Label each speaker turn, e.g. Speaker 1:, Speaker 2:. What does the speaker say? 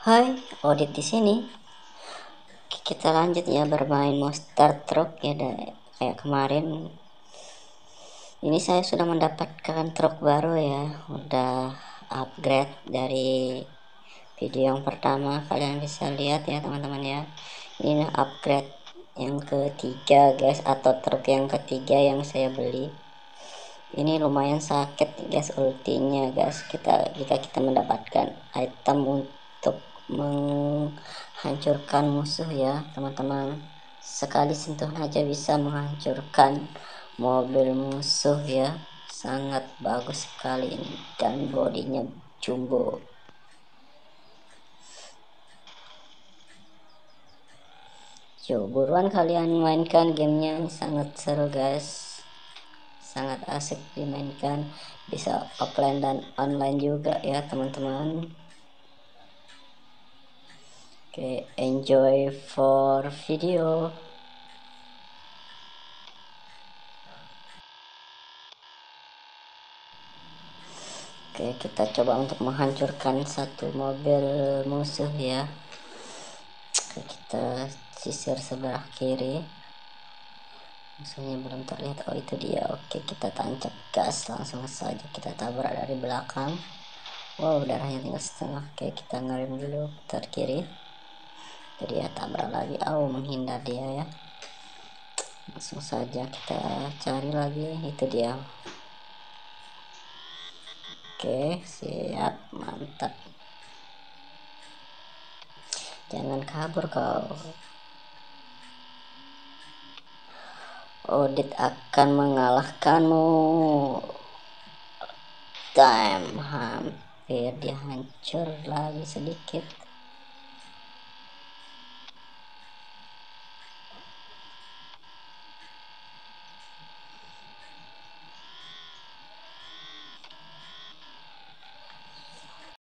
Speaker 1: Hai, Audit di sini. Kita lanjut ya bermain Monster Truck ya, kayak kemarin. Ini saya sudah mendapatkan truk baru ya, udah upgrade dari video yang pertama. Kalian bisa lihat ya teman-teman ya. Ini upgrade yang ketiga guys, atau truk yang ketiga yang saya beli. Ini lumayan sakit guys ultinya guys, jika kita mendapatkan item untuk menghancurkan musuh ya teman-teman. Sekali sentuh aja bisa menghancurkan mobil musuh ya, sangat bagus sekali ini, dan bodinya jumbo. Yuk buruan kalian mainkan gamenya, sangat seru guys, sangat asik dimainkan, bisa offline dan online juga ya teman-teman. Oke, enjoy for video. Oke, kita coba untuk menghancurkan satu mobil musuh ya. Oke, kita sisir sebelah kiri. Musuhnya belum terlihat. Oh, itu dia. Oke, kita tancap gas, langsung saja kita tabrak dari belakang. Wow, darahnya tinggal setengah. Oke, kita ngerem dulu, putar kiri. Jadi ya, tabrak lagi. Menghindar dia ya. Langsung saja kita cari lagi. Itu dia. Oke, siap, mantap. Jangan kabur kau. Audit akan mengalahkanmu. Hampir dia hancur lagi sedikit.